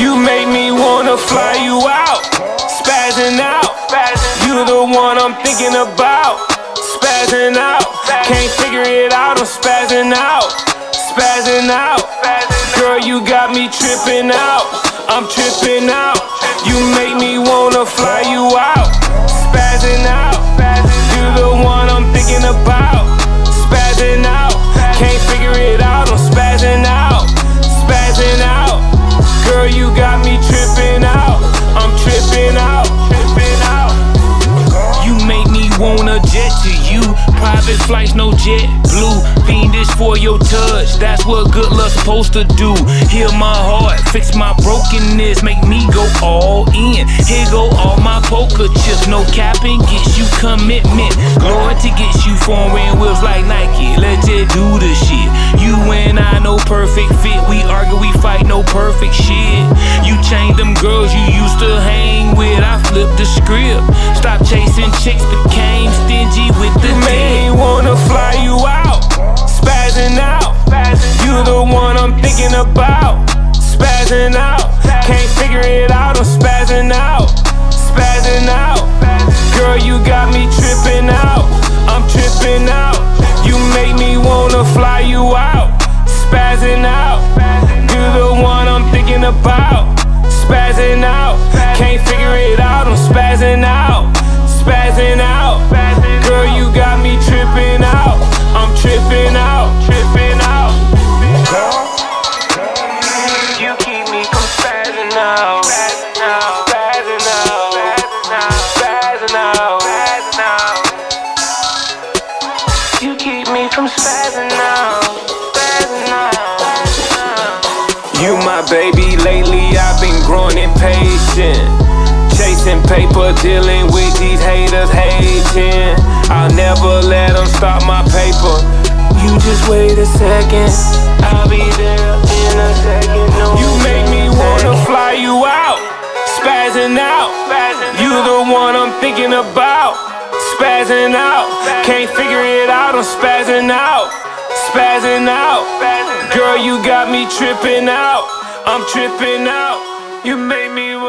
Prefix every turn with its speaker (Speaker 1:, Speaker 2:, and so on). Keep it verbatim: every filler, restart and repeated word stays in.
Speaker 1: You make me wanna fly you out, spazzing out. You the one I'm thinking about, spazzing out. Can't figure it out, I'm spazzing out, spazzing out. Girl, you got me tripping out, I'm tripping out. You make me wanna fly you out, spazzing out. You the one I'm thinking about, spazzing out. Can't figure it out, I'm spazzing out, spazzing out. Girl, you got me tripping out, I'm tripping out, tripping out. You make me wanna jet to you, private flights, no jet blue. Fiendish for your touch, that's what good love's supposed to do. Heal my heart, fix my brokenness, make me go all in. Here go all my poker chips, no capping, gets you commitment. Loyalty gets you foreign wheels like Nike, let's just do the shit. You and I, no perfect fit, we argue, we fight, no perfect shit. You changed them girls you used to hang with, I flipped the script. Stop chasing chicks, became stingy with the dick. You wanna fly you out, spazzing out. You the one I'm thinking about, spazzing out. Can't figure it out, I'm spazzing out, spazzing out. Girl, you got me tripping out, I'm tripping out. You make me wanna fly you out, spazzing out. You the one I'm thinking about, spazzing out. Can't figure it out, I'm spazzing out, spazzing out. Girl, you got me tripping out, I'm tripping out, tripping out. You keep me from spazzing out, spazzing out, spazzing out, spazzing out, spazzing out. You keep me from spazzing out, spazzing out. You my baby, lately I've been growing impatient. Chasing paper, dealing with these haters hating. I'll never let them stop my paper. You just wait a second, I'll be there in a second. No, you make me wanna fly you out, spazzing out. You the one I'm thinking about, spazzing out. Can't figure it out, I'm spazzing out, spazzing out. Girl, you got me tripping out, I'm tripping out. You make me